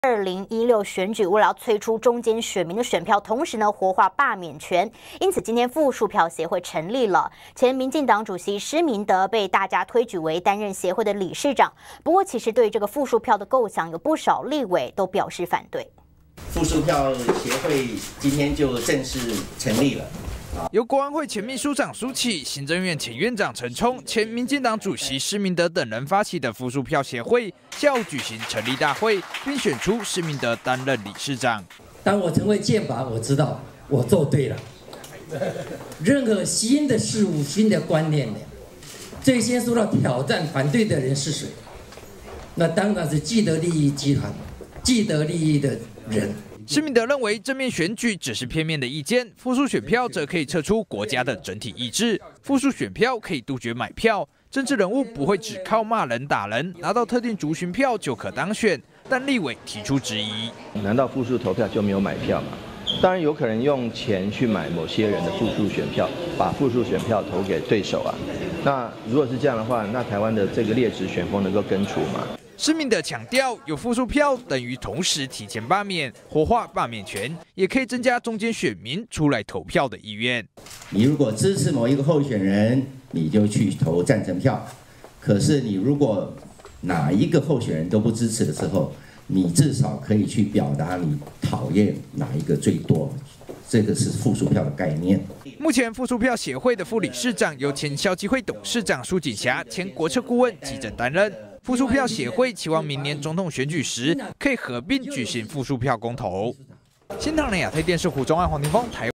2016选举为了催出中间选民的选票，同时呢活化罢免权，因此今天复数票协会成立了。前民进党主席施明德被大家推举为担任协会的理事长。不过，其实对这个复数票的构想，有不少立委都表示反对。 复数票协会今天就正式成立了。 由国安会前秘书长苏启、行政院前院长陈冲、前民进党主席施明德等人发起的复数票协会，下午举行成立大会，并选出施明德担任理事长。 当我成为剑拔，我知道我做对了。任何新的事物、新的观念呢，最先受到挑战、反对的人是谁？那当然是既得利益集团、既得利益的人。 施明德认为，正面选举只是片面的意见，复数选票则可以测出国家的整体意志。复数选票可以杜绝买票，政治人物不会只靠骂人打人，拿到特定族群票就可当选。但立委提出质疑： 难道复数投票就没有买票吗？当然有可能用钱去买某些人的复数选票，把复数选票投给对手啊。那如果是这样的话，那台湾的这个劣质选风能够根除吗？ 施明德强调，有复数票等于同时提前罢免，活化罢免权，也可以增加中间选民出来投票的意愿。 你如果支持某一个候选人，你就去投赞成票；可是你如果哪一个候选人都不支持的时候，你至少可以去表达你讨厌哪一个最多。这个是复数票的概念。 目前复数票协会的副理事长由前消基会董事长苏锦霞、前国策顾问纪正担任。 复数票协会期望明年总统选举时可以合并举行复数票公投。新唐人亚太电视胡宗安、黄庭锋台。